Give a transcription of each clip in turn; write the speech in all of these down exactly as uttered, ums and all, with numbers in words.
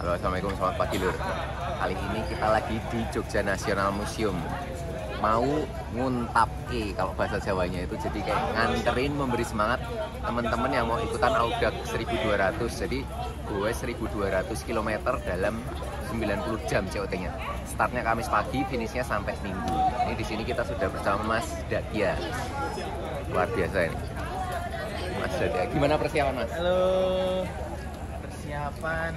Halo, assalamualaikum, selamat pagi lur. Kali ini kita lagi di Jogja National Museum. Mau nguntapke kalau bahasa Jawanya itu, jadi kayak nganterin, memberi semangat teman-teman yang mau ikutan Audax seribu dua ratus. Jadi gue seribu dua ratus kilometer dalam sembilan puluh jam C O T-nya. Startnya Kamis pagi, finishnya sampai Minggu. Ini di sini kita sudah bersama Mas Dadia. Luar biasa ini. Mas Dadia, gimana persiapan Mas? Halo. Persiapan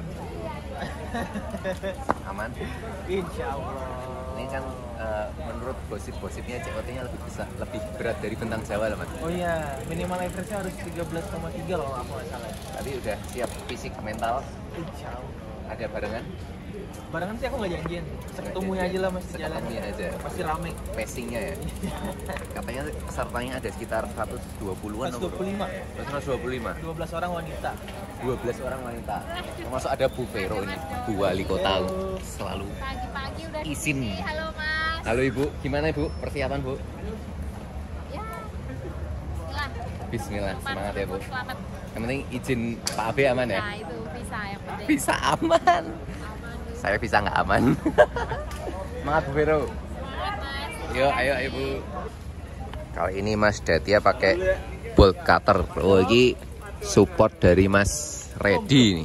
aman? Insya Allah. Ini kan uh, menurut gosip-gosipnya C O T-nya lebih besar, lebih berat dari Bentang Jawa lah Mas. Oh iya, minimal average-nya harus tiga belas koma tiga loh aku nggak salah. Tapi udah siap fisik mental? Insya Allah. Ada barengan? Barengan sih aku nggak janjian, seketemunya aja lah Mas di jalan. Seketemunya aja. Pasti rame. Pacingnya ya? Katanya pesertanya ada sekitar seratus dua puluhan. seratus dua puluh lima. seratus dua puluh lima. dua belas orang wanita. dua belas orang wanita. Termasuk ada Bu Vero ini, Bu Wali Kota. Selalu pagi-pagi udah izin. di sini. Halo Mas. Halo Ibu, gimana Ibu persiapan Bu? Ya. Bismillah. Bismillah, semangat ya Bu. Selamat. Yang penting izin Pak Abe aman ya? Nah, itu bisa yang penting. Bisa aman. Saya bisa nggak aman. Semangat Bu Vero. Selamat Mas. Yuk, ayo Ibu. Kali ini Mas Dadia pakai bolt cutter. Oh, ini support dari Mas Reddy nih.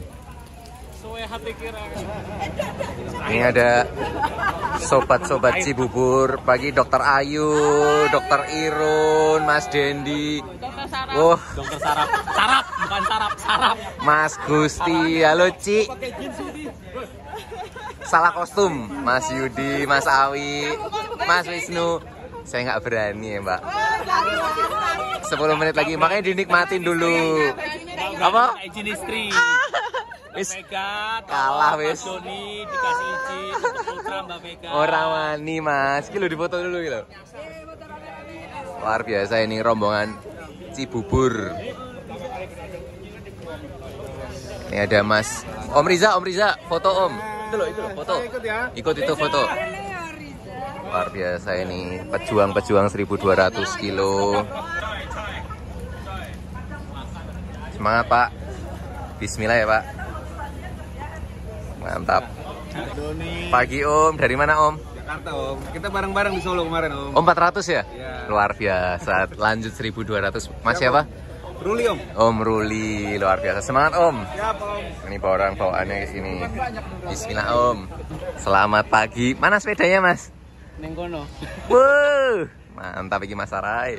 Ini ada sobat-sobat Cibubur pagi, Dokter Ayu, Dokter Irun, Mas Dendi. Dokter Sarap. Wah, Dokter Sarap, sarap bukan sarap, sarap. Mas Gusti, halo Ci. Salah kostum, Mas Yudi, Mas Awi, Mas Wisnu. Saya nggak berani ya Mbak. sepuluh menit lagi, makanya dinikmatin dulu. Apa? Izin istri. Wis Vega, kalah wis. Mas Doni dikasih izin untuk putra Mbak Vega. Orang wani Mas, iki lho dipoto dulu iki lho. Luar biasa ini rombongan Cibubur. Ini ada Mas Om Riza, Om Riza, foto Om. Itu loh, itu loh, foto. Ikut itu foto. Luar biasa ini pejuang-pejuang seribu dua ratus kilo. Semangat Pak. Bismillah ya Pak. Mantap. Pagi Om, dari mana Om? Jakarta Om, kita bareng-bareng di Solo kemarin Om. Om empat ratus ya? Iya. Luar biasa, lanjut seribu dua ratus. Mas siapa? Ruli Om. Om Ruli, luar biasa. Semangat Om. Siap Om. Ini orang bawaannya ke sini. Bismillah Om. Selamat pagi. Mana sepedanya Mas? Neng kono. Wuh, mantap iki Mas Sarai.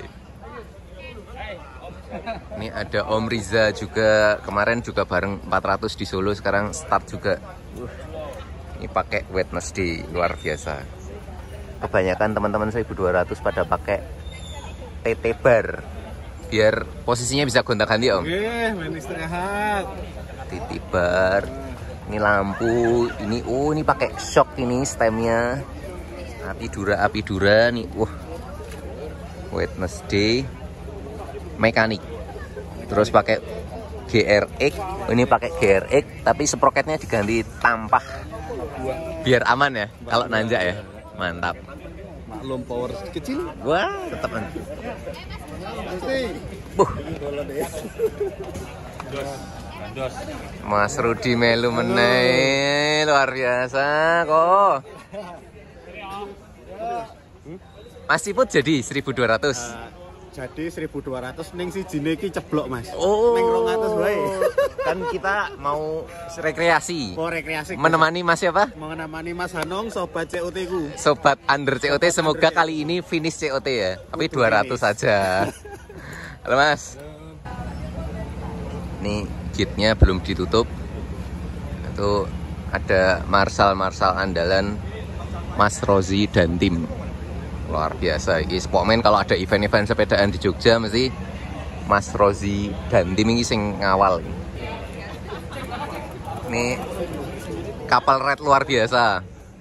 Ini ada Om Riza juga, kemarin juga bareng empat ratus di Solo, sekarang start juga. Uh, ini pakai Wednesday, luar biasa. Kebanyakan teman-teman seribu dua ratus pada pakai T T bar, biar posisinya bisa gonta-ganti Om. Oke, main istirahat. T T bar, ini lampu, ini oh ini pakai shock ini stemnya. Api dura, api dura nih, wah. Wednesday. Mekanik, terus pakai G R X, ini pakai G R X tapi sproketnya diganti tampah biar aman ya kalau nanjak ya. Mantap. Maklum power kecil. Wah, tetap kan. Buh. Mas Rudi melu meneh, luar biasa kok. Mas Ciput jadi seribu dua ratus. Jadi seribu dua ratus ning sijine iki ceblok Mas. Oh, ning dua ratus wae. Kan kita mau rekreasi. Oh, rekreasi. Menemani Mas siapa? Mau menemani Mas Hanong, sobat C O T ku. Sobat under C O T, semoga kali ini finish C O T ya. Tapi dua ratus saja. Halo Mas. Ini gate-nya belum ditutup. Itu ada marsal-marsal andalan Mas Rozi dan tim. Luar biasa, ini Spokman kalau ada event-event sepedaan di Jogja mesti Mas Rozi dan tim ini sing ngawal. Ini kapal red luar biasa.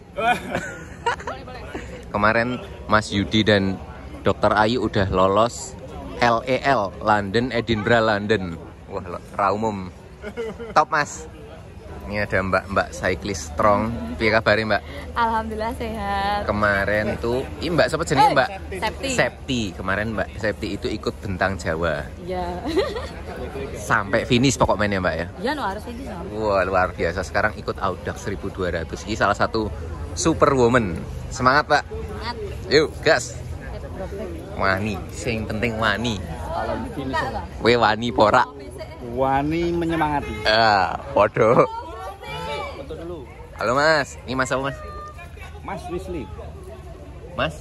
Kemarin Mas Yudi dan Dokter Ayu udah lolos L E L, London, Edinburgh, London. Wah, raumum. Top Mas. Ini ada mbak-mbak cyclist strong. Piye kabare, Mbak? Alhamdulillah sehat. Kemarin itu, ini Mbak siapa jenenge, Mbak? Septi. Septi. Kemarin Mbak Septi itu ikut Bentang Jawa. Iya. Sampai finish pokok mainnya, Mbak ya. Iya, no harus ini sama. Wah, luar biasa. Sekarang ikut Audax seribu dua ratus. Ini salah satu superwoman. Semangat, Pak. Semangat. Yuk, gas. Wani, sing penting wani. Kalau finish We wani pora. wani menyemangati. Ah, podo. Betul dulu. Halo Mas, ini Mas apa Mas? Mas Wisli. Mas?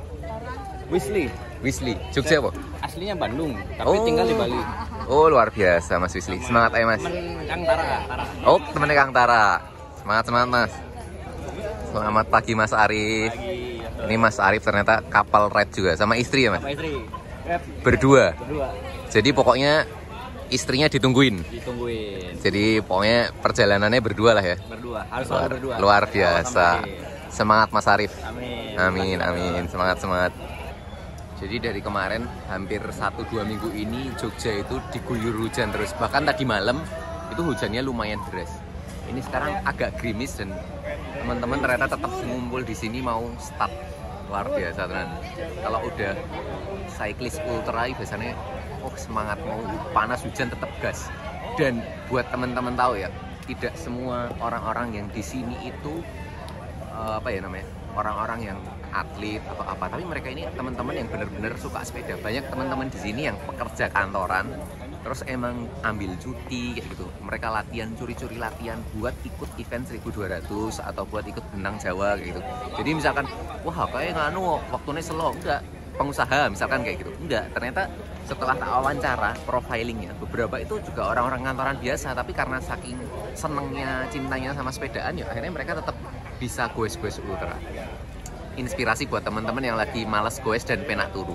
Wisli. Wisli, Jogja apa? Aslinya Bandung, tapi tinggal di Bali. Oh, luar biasa Mas Wisli. Semangat aja Mas. Temen Kang Tara, Tara. Oh, temennya Kang Tara. Semangat semangat Mas. Selamat pagi Mas Arif. Ini Mas Arif ternyata kapal ride juga sama istri ya Mas? Sama istri. Berdua. Berdua. Jadi pokoknya istrinya ditungguin. Ditungguin. Jadi pokoknya perjalanannya berdua lah ya. Berdua. Harus Luar, selalu berdua. luar biasa. Sama Semangat Mas Arif. Amin. Amin, amin. Semangat, semangat. Jadi dari kemarin hampir satu dua minggu ini Jogja itu diguyur hujan terus. Bahkan tadi malam itu hujannya lumayan deras. Ini sekarang agak gerimis dan teman-teman ternyata tetap ngumpul di sini mau start. Luar biasa teman. Kalau udah cyclist ultra biasanya oh semangat mau panas hujan tetap gas. Dan buat teman-teman tahu ya, tidak semua orang-orang yang di sini itu uh, apa ya namanya? Orang-orang yang atlet atau apa, tapi mereka ini teman-teman yang benar-benar suka sepeda. Banyak teman-teman di sini yang pekerja kantoran, terus emang ambil cuti kayak gitu. Mereka latihan, curi-curi latihan buat ikut event seribu dua ratus atau buat ikut Bentang Jawa kayak gitu. Jadi misalkan, wah kayak nganu waktunya slow, enggak. Pengusaha misalkan kayak gitu, enggak. Ternyata setelah tak wawancara profilingnya, beberapa itu juga orang-orang kantoran biasa, tapi karena saking senengnya, cintanya sama sepedaan ya akhirnya mereka tetap bisa goes-goes ultra. Inspirasi buat teman-teman yang lagi males goes dan penak turu.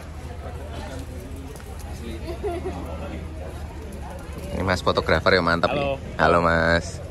Ini Mas fotografer yang mantap nih. Halo Mas.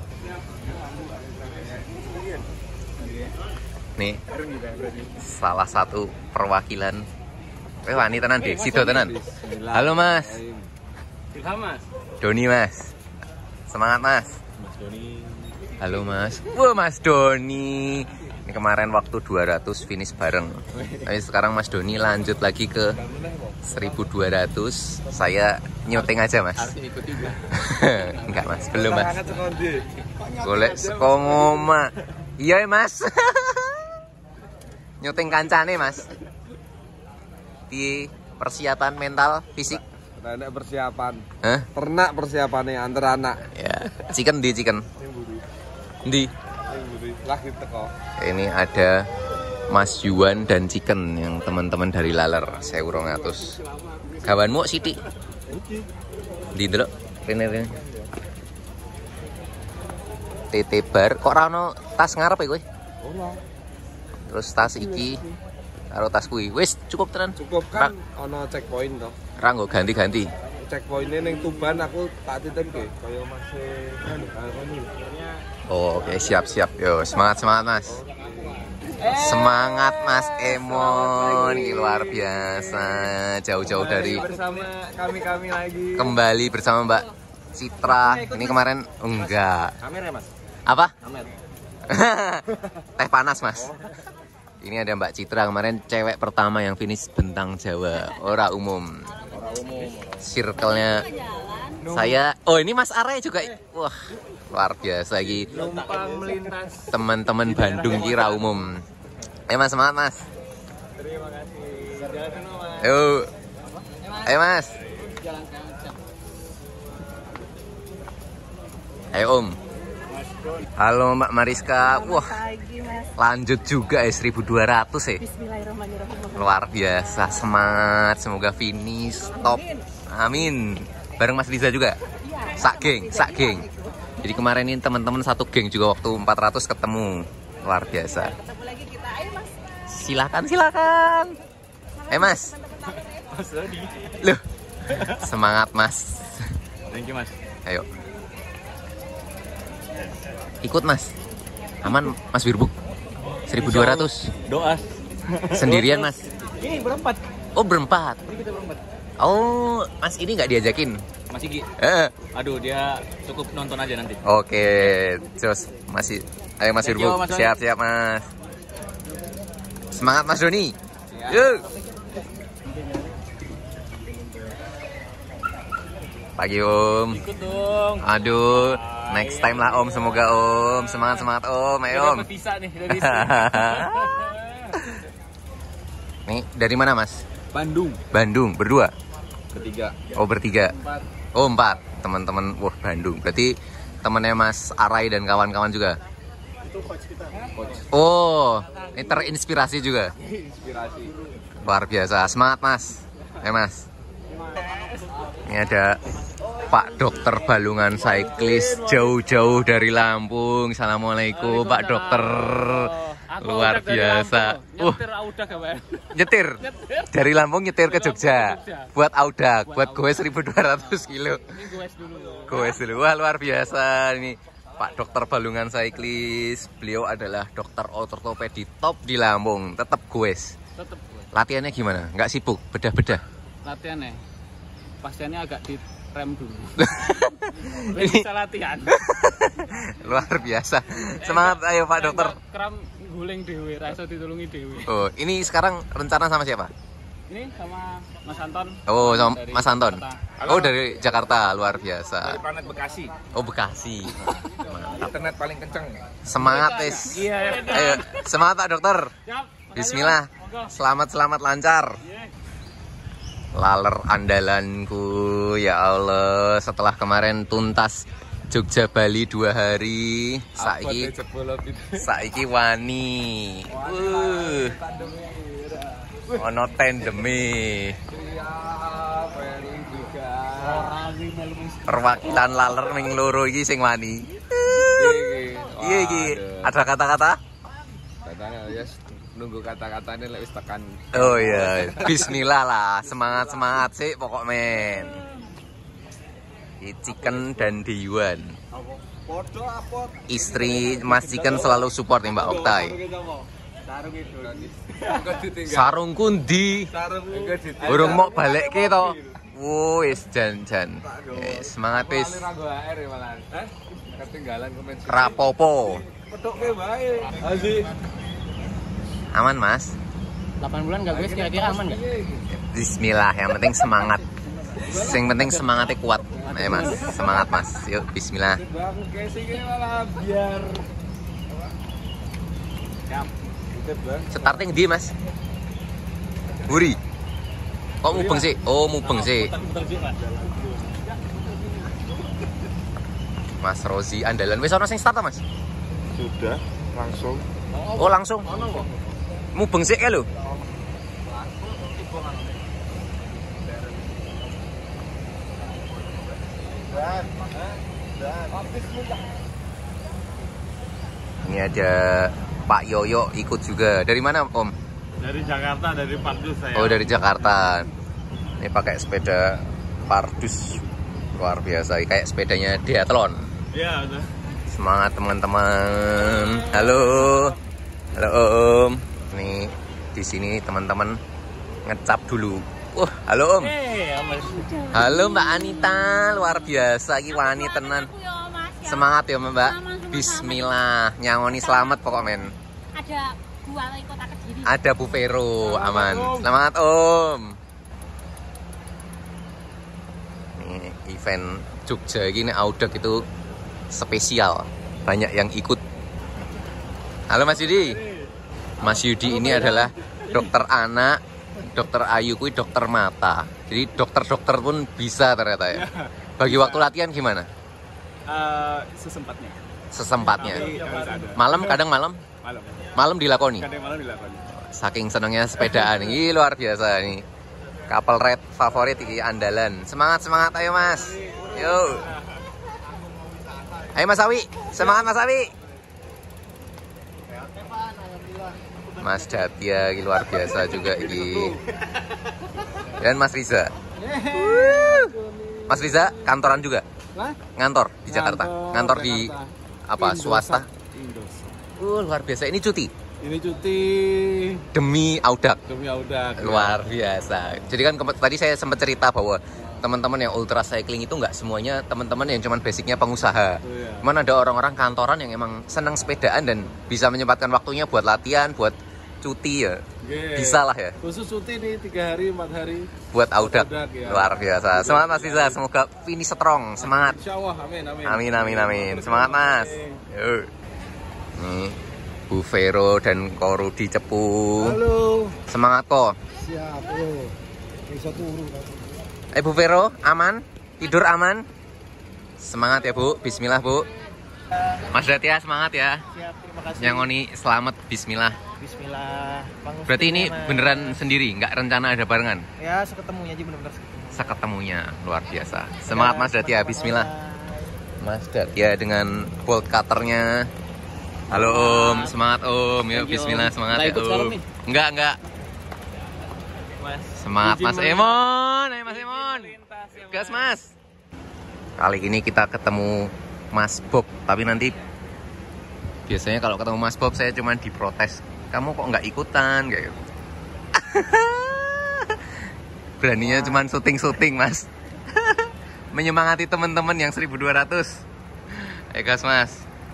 Nih salah satu perwakilan. Eh wani tenan deh, sido tenan. Halo Mas. Mas. Doni Mas. Semangat Mas. Mas Doni. Halo Mas. Wah Mas Doni. Ini kemarin waktu dua ratus finish bareng. Tapi sekarang Mas Doni lanjut lagi ke seribu dua ratus. Saya nyuting aja Mas. Ikut juga. Enggak Mas, belum Mas. Golek sekongoma. Iya Mas. Nyuting kancane Mas. Di persiapan mental fisik. Nenek persiapan. Hah? Ternak persiapannya antar anak. Ya, chicken di chicken. Di. Lagi teko. Ini ada Mas Yuan dan Chicken yang teman-teman dari Laler seribu dua ratus. Kawanmu Siti. Di delok. Rene rene. T T bar kok ora ono tas ngarep ya kowe? Ora. Terus tas iki karo tas kuwi. Wis cukup tenan. Cukup kan ono checkpoint toh. Ra nggo ganti-ganti. Checkpointnya ning Tuban aku tak titipke kaya masih kan Oh, oke, okay. Siap-siap. Yo, semangat-semangat, Mas. Semangat, Mas Emon. Ini luar biasa. Jauh-jauh dari bersama kami-kami lagi. kembali bersama Mbak Citra. Ini kemarin enggak. Amer ya, Mas? Apa? Amer. Teh panas, Mas. Ini ada Mbak Citra kemarin cewek pertama yang finish Bentang Jawa. Ora umum. Ora umum. Circle-nya saya. Oh, ini Mas Are juga. Wah. Luar biasa lagi. Numpang melintas. Teman-teman Bandung kira umum. Eh Mas, semangat Mas. Terima kasih. Jalan dulu, Mas. Yuk. Ayo Mas. Ayo Om. Halo Mbak Mariska. Wah. Lanjut juga ya seribu dua ratus ya. Bismillahirrahmanirrahim. Luar biasa. Semangat. Semoga finish top. Amin. Bareng Mas Riza juga. Sak geng, sak geng. Jadi kemarin ini teman-teman satu geng juga waktu empat ratus ketemu. Luar biasa. Silakan, silakan. Eh Mas. Loh. Semangat Mas. Thank you Mas. Ayo. Ikut Mas. Aman Mas Wirbuk. seribu dua ratus. Doa. Sendirian Mas. Ini berempat. Oh berempat. Ini kita berempat. Oh Mas ini nggak diajakin. Mas Igi. Eh. Aduh, dia cukup nonton aja nanti. Oke, Jos masih ayo Mas Thank Irbu. you, Mas Doni. Siap-siap, Mas. Semangat Mas Doni. Siap. Yuk. Pagi Om. Ikut dong. Aduh, next time lah Om, semoga Om. Semangat-semangat Om, ayo Om. Dapat visa nih dari sini. Nih, dari mana Mas? Bandung. Bandung, berdua? Ketiga. Oh, bertiga. Empat. Oh, empat. Teman-teman, wah Bandung. Berarti temannya Mas Arai dan kawan-kawan juga? Oh, ini terinspirasi juga? Inspirasi. Luar biasa. Semangat Mas. Eh Mas. Ini ada Pak Dokter Balungan Cyclist jauh-jauh dari Lampung. Assalamualaikum Pak Dokter. Luar biasa. Uh, Nyetir Audak apa? nyetir dari Lampung nyetir ke Jogja. Buat Audak, buat goes seribu dua ratus kilo. Ini goes dulu. Goes dulu. Wah, luar biasa ini Pak Dokter Balungan Cyclist. Beliau adalah dokter ortopedi top di Lampung. Tetap goes. Tetep gue. Latihannya gimana? Nggak sibuk? Bedah-bedah? Latihannya. Pasiennya agak di rem dulu. Ini Bisa latihan. luar biasa. Semangat ayo Pak Dokter. Kram guling dewe, rasa ditulungi dewe. Oh, ini sekarang rencana sama siapa? Ini sama Mas Anton. Oh, sama Dari Mas Anton. Jakarta. Oh, dari Jakarta, luar biasa. Dari planet Bekasi. Oh, Bekasi. Internet paling kenceng. Semangat, Tes. Iya, ya. Ayo, semangat Pak Dokter. Siap. Bismillah. Selamat-selamat lancar. Laler andalanku, ya Allah. Setelah kemarin tuntas Jogja Bali dua hari, saiki saiki wani. Uh. Ono tandeme. Perwakilan laler ning loro iki sing wani. Iya iki. Ada kata-kata? Katanya ya nunggu kata-katanya lek wis tekan. Oh iya, bismillah lah, semangat-semangat sih pokok men. Di Chicken dan Diwan. Istri Mas Chicken selalu support nih Mbak Oktai. Sarung kundi. Burung mau balik ke to. Wis jan-jan. Eh, semangat wis. Rapopo. Aman Mas? delapan bulan gak guys, kira-kira aman gak? Bismillah, yang penting semangat. Yang penting semangatnya kuat. Ayo Mas, semangat Mas. Yuk, bismillah. Starting di Mas. Buri. Kok mubeng sih? Oh, mubeng sih. Mas Rozi andalan. Wis ono sing start ta, Mas? Sudah, langsung. Oh, langsung. Mubeng sih kae lho. Ini ada Pak Yoyo ikut juga. Dari mana Om? Dari Jakarta, dari Pardus saya. Oh, dari Jakarta. Ini pakai sepeda Pardus. Luar biasa, kayak sepedanya Diathlon. Iya, betul. Semangat teman-teman. Halo. Halo Om. Nih di sini teman-teman ngecap dulu. Wah, halo Om. Halo Mbak Anita, luar biasa iki wani tenan. Semangat ya Mbak. Bismillah, nyangoni selamat pokok men. Ada buah wali kota Kediri. Ada Bu Vero, aman. Selamat Om. Nih event Jogja ini Audak itu spesial. Banyak yang ikut. Halo Mas Yudi. Mas Yudi ini adalah dokter anak, dokter Ayu kui dokter mata. Jadi dokter-dokter pun bisa ternyata ya. Bagi waktu latihan gimana? Uh, sesempatnya. Sesempatnya. Tapi, uh, Malam kadang malam. malam. Malam dilakoni. Kadang malam dilakoni. Saking senangnya sepedaan ini luar biasa nih. Couple red favorit ini andalan. Semangat semangat ayo Mas. Yuk. Ayo Mas Awi, semangat Mas Awi. Mas Datia ini luar biasa juga ini. Dan Mas Riza. Mas Riza kantoran juga? Ngantor di Jakarta. Ngantor di apa? Swasta? Uh, luar biasa. Ini cuti? Ini cuti Demi Audak. demi Audak. Luar biasa. Jadi kan tadi saya sempat cerita bahwa teman-teman yang ultra cycling itu nggak semuanya teman-teman yang cuman basicnya pengusaha. Oh, iya. Cuman ada orang-orang kantoran yang emang senang sepedaan dan bisa menyempatkan waktunya buat latihan, buat cuti ya. Yeah. Bisa lah ya. Khusus cuti nih tiga hari, empat hari. Buat Audak. Audak, ya. Luar biasa. Semangat Mas Riza, semoga finish strong. Semangat. Insya Allah, amin, amin. Amin, amin, amin. Semangat Mas. Yuk. Nih, Bu Vero dan Ko Rudi Cepu. Halo. Semangat kok. Siap, yo. Bisa turu. Eh Bu Vero, aman? Tidur aman? Semangat ya Bu, bismillah Bu. Mas Datia semangat ya. Siap, terima kasih. Yang Oni selamat, bismillah. Bismillah. Pangus Berarti ini Mas. beneran sendiri, nggak rencana ada barengan? Ya, seketemunya aja bener-bener seketemu. Seketemunya, luar biasa. Semangat Mas Datia, bismillah. Mas Datia dengan bolt cutternya. Halo Om, semangat Om. Yuk, bismillah, semangat Nggak ya ikut sekarang Om. nih? Enggak, enggak. Mas. Semangat Izin Mas melintas. Emon, ayo Mas Emon. Melintas ya, Gas Mas. Kali ini kita ketemu Mas Bob, tapi nanti biasanya kalau ketemu Mas Bob saya cuma diprotes. Kamu kok nggak ikutan kayak gitu. Beraninya cuma syuting-syuting Mas. Menyemangati teman-teman yang seribu dua ratus. Ayo gas Mas.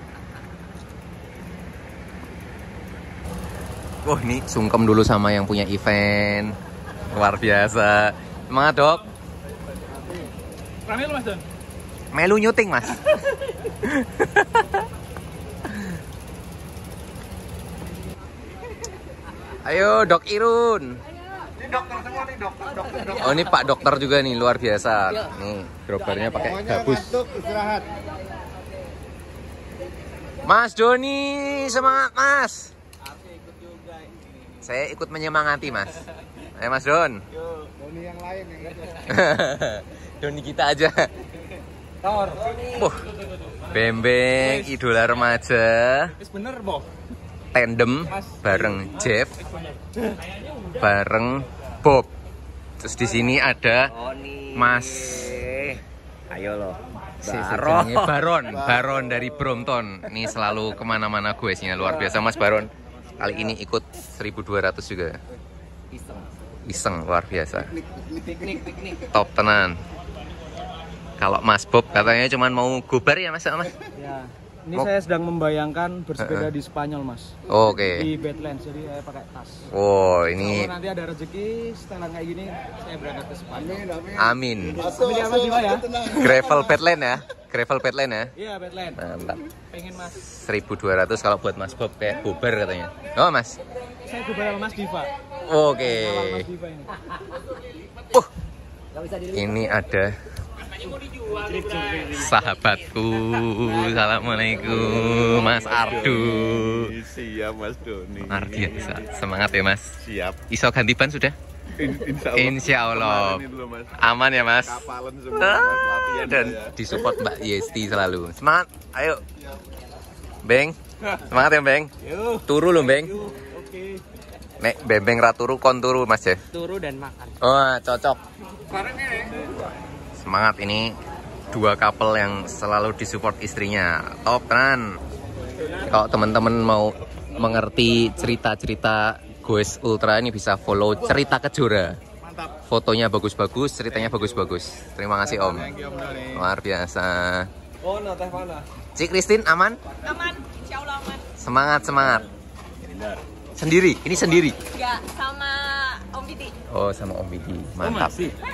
Wah, ini sungkem dulu sama yang punya event. Luar biasa. Semangat Dok. Rame lu Mas Don? Melu nyuting Mas. Ayo Dok Irun. Ini dokter semua nih, dokter, dokter, dokter. Oh ini Pak Dokter juga nih, luar biasa. Nih gerobaknya pakai Pokoknya gabus. ngantuk, istirahat. Mas Doni, semangat Mas. Saya ikut menyemangati Mas. Ayo Mas Don. Doni yang lain yang gitu. Doni kita aja. Tor. Wah, Bembeng, idola remaja. Wis bener, Boh. Tandem bareng Jeff, bareng Bob. Terus di sini ada Mas. Ayo lo. Baron. Baron, Baron dari Brompton. Ini selalu kemana-mana gue sih, luar biasa Mas Baron. Kali ini ikut seribu dua ratus juga. Iseng, luar biasa. Piknik, piknik. Top tenan. Kalau Mas Bob katanya cuma mau gobar ya Mas? Mas? Ya. Ini Mau- saya sedang membayangkan bersepeda Uh-uh. di Spanyol, Mas. Oke. Di Badlands, jadi saya pakai tas. Wow, ini Kalau nanti ada rezeki setelah kayak gini, saya berangkat ke Spanyol. amin. Masuk, Amin ya, Mas masuk, Diva ya. tenang. Gravel Badland ya? Gravel Badland ya? Iya, Badlands. Mantap. Pengen Mas. seribu dua ratus kalau buat Mas Bob kayak gobar katanya. Oh Mas? Saya gobar Mas Diva. Oke. Awal Mas Diva ini. Uh, ini ada sahabatku. Assalamualaikum Mas Ardu. Siap Mas Doni. Luar biasa. Semangat ya Mas. Siap. Iso ganti ban sudah? In- Insya Allah. Insya Allah. Kemarin ini dulu, Mas. Aman ya Mas. Kapalan semua Mas latihan Dan saya. disupport Mbak Yesti selalu. Semangat. Ayo. Beng. Semangat ya Beng. Yuk. Turu loh Beng. Oke. Nek Bembeng ra turu kon turu Mas ya. Turu dan makan. Oh, cocok. Semangat, ini dua couple yang selalu disupport istrinya. Top tenan. Kalau teman-teman mau mengerti cerita-cerita Goes Ultra ini bisa follow Cerita Kejora. Fotonya bagus-bagus, ceritanya bagus-bagus. Terima kasih Om. Luar biasa. Oh, nah teh mana? Cik Christine aman? Aman, insya Allah aman. Semangat, semangat. Sendiri? Ini sendiri? Ya, sama Om Didi. Oh, sama Om Bidi. Mantap.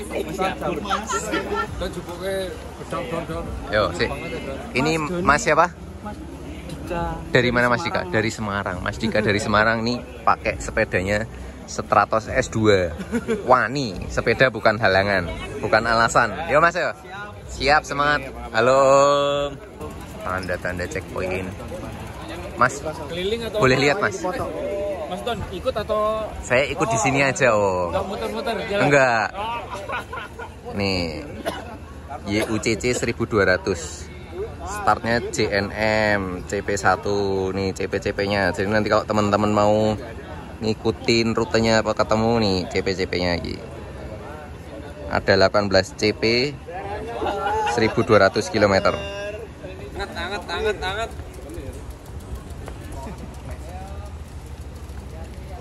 Dan jupuknya gedang-gedang. Yo, sih. Ini Mas siapa? Dika. Dari mana Mas Dika? Dari Semarang. Mas Dika dari Semarang nih pakai sepedanya Stratos S dua. Wani, sepeda bukan halangan, bukan alasan. Yo Mas yo. Siap, semangat. Halo. Tanda-tanda checkpoint. Mas, Keliling atau boleh lihat Mas? Mas Don, ikut atau Saya ikut di sini aja Om. enggak muter-muter jalan? Enggak. Nih. Y U C C seribu dua ratus. Startnya J N M, C P satu, nih C P C P-nya. Jadi nanti kalau teman-teman mau ngikutin rutenya apa ketemu nih C P C P-nya lagi. Ada delapan belas C P seribu dua ratus kilometer. Anget, anget, anget, anget.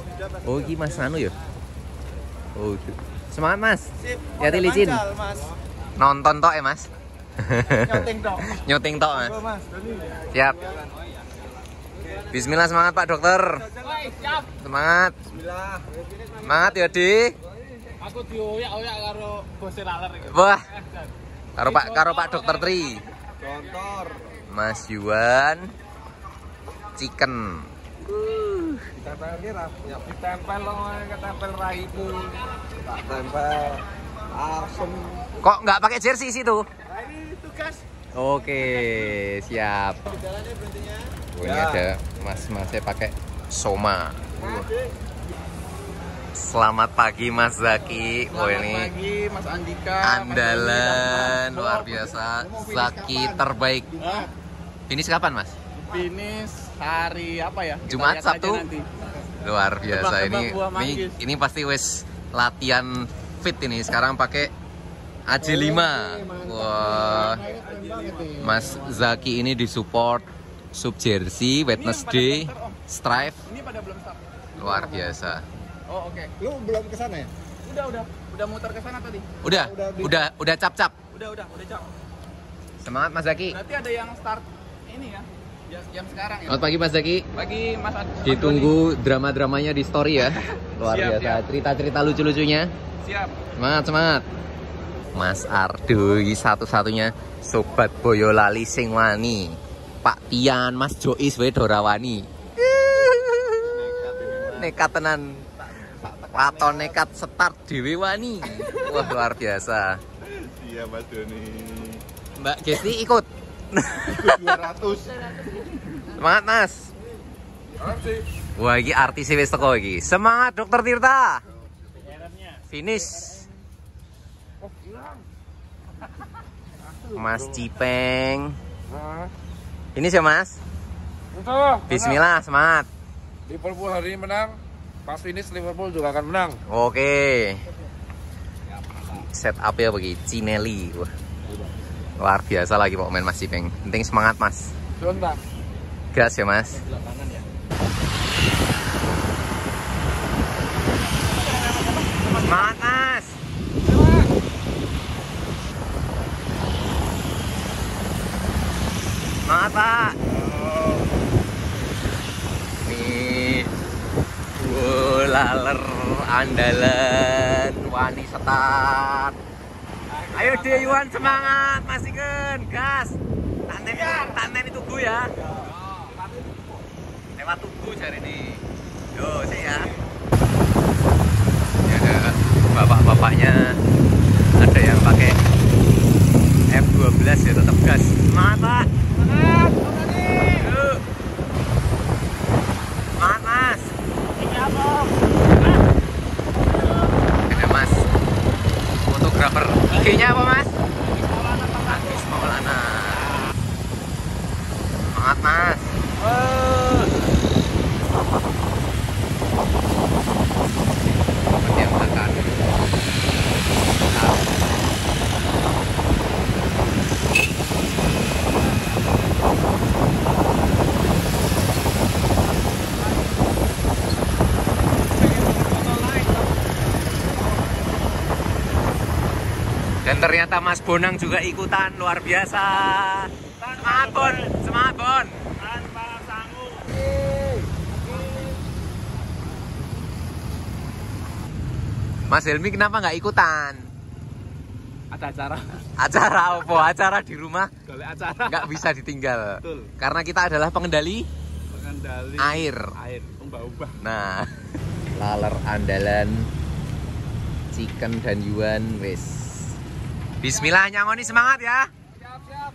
Oh, ini Mas Anu ya? Oh, semangat Mas. Hati-hati licin. Mas. Nonton tok ya Mas? Nyoting dong. Nyoting tok Mas. Mas, Siap. Bismillah, semangat Pak Dokter. Semangat. Bismillah. Semangat ya Di. Aku dioyak-oyak karo bose laler iki. Wah. Karo Pak karo Pak Dokter Tri. Contor. Mas Yuan. Chicken. Ditempel kira, ya ditempel lo, ketempel raimu. Tak tempel. Asem. Kok nggak pakai jersey situ? Nah, ini tugas. Oke, siap. Oh, ini Ya. ada mas-masnya pakai soma. Uh. Selamat pagi Mas Zaki. Oh ini Pagi Mas Andika. andalan luar biasa. Zaki terbaik. Finish kapan Mas? Finish hari apa ya? Kita Jumat, lihat aja Sabtu? nanti. Luar biasa. Tebak-tebak Ini buah ini manggis. ini pasti wes latihan fit ini. Sekarang pakai A J lima. Wah. Mas Zaki ini disupport sub jersey Wednesday Strive. Ini pada belum start. Luar biasa. Oh, oke. Lu belum kesana ya? Udah, udah. Udah muter ke sana tadi. Udah, udah, udah cap-cap. Udah, udah, udah cap. Semangat Mas Zaki. Berarti ada yang start ini ya. Jam, jam sekarang ya. Selamat pagi Mas Zaki. Pagi Mas Ad- Mas Ditunggu drama-dramanya di story ya. Luar Siap, biasa. siap. Cerita-cerita lucu-lucunya. Doni. Siap. Semangat, semangat. Mas Ardo iki satu-satunya sobat Boyolali sing wani. Pak Tian, Mas Jois wae ora wani. Nekat tenan. Waton nekat start dhewe wani. Wah, luar biasa. Iya Mas Doni. Mbak Gesti ikut. dua ratus. Semangat Mas. Wah, iki artis wis teko iki. Semangat Dokter Tirta. Finish. Mas Cipeng. Ini sih Mas. Bismillah, semangat. Liverpool hari ini menang. Pas finish Liverpool juga akan menang. Oke. Set up ya bagi Cinelli. Wah. Luar biasa lagi pokoknya Mas Cipeng. Penting semangat Mas. Contoh. Gas ya Mas. Semangat Mas. Semangat Pak. Nih, wow, laler andalan wani setat. Ayo deh Yuan, semangat, masihkan gas. Tantem, tantem itu tubuh ya. Lewat tubuh cari ini. Yo, saya. Ya ada bapak-bapaknya. Ada yang pakai F dua belas ya, tetap gas. Semangat Pak. Semangat, Yuk. Semangat Mas. Ada Mas fotografer. I G-nya apa Mas? Agus Maulana. Semangat Mas. Yang makan. Dan ternyata Mas Bonang juga ikutan, luar biasa. Semangat Bon, semangat Bon. Mas Helmi kenapa nggak ikutan? Ada acara. Acara apa? Acara di rumah Golek acara. nggak bisa ditinggal. Betul. Karena kita adalah pengendali Pengendali air. air. Umbah-umbah. Nah, laler andalan chicken dan Yuan wis. Bismillah nyangoni, semangat ya. Siap, siap.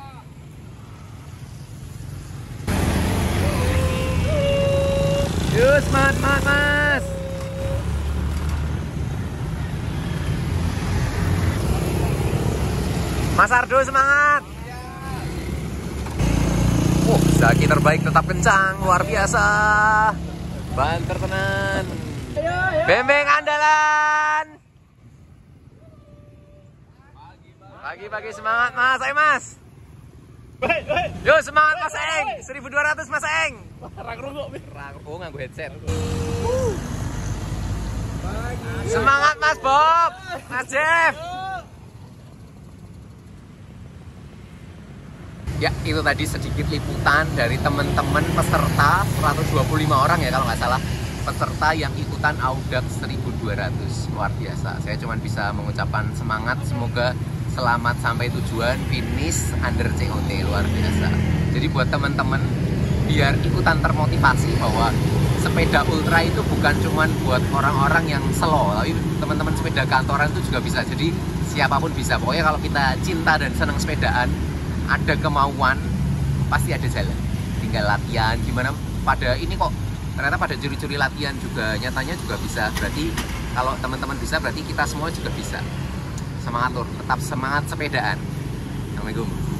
Yuk semangat, semangat Mas. Mas Ardo semangat. Oh, Zaki terbaik tetap kencang, luar biasa. Banter tenan. Bembeng andalan. Pagi-pagi semangat Mas, ayo Mas. Yo semangat Mas Eng, seribu dua ratus Mas Eng. Oh nganggo headset. Semangat Mas Bob, Mas Jeff. Ya, itu tadi sedikit liputan dari teman-teman peserta seratus dua puluh lima orang ya kalau nggak salah, peserta yang ikutan Audax seribu dua ratus. Luar biasa. Saya cuma bisa mengucapkan semangat, semoga selamat sampai tujuan, finish under C O T. Luar biasa. Jadi buat teman-teman biar ikutan termotivasi bahwa sepeda ultra itu bukan cuma buat orang-orang yang slow, tapi teman-teman sepeda kantoran itu juga bisa. Jadi siapapun bisa. Pokoknya kalau kita cinta dan senang sepedaan, ada kemauan, pasti ada jalan. Tinggal latihan. Gimana pada ini kok ternyata pada curi-curi latihan juga nyatanya juga bisa. Berarti kalau teman-teman bisa, berarti kita semua juga bisa. Semangat lur, tetap semangat sepedaan. Assalamualaikum.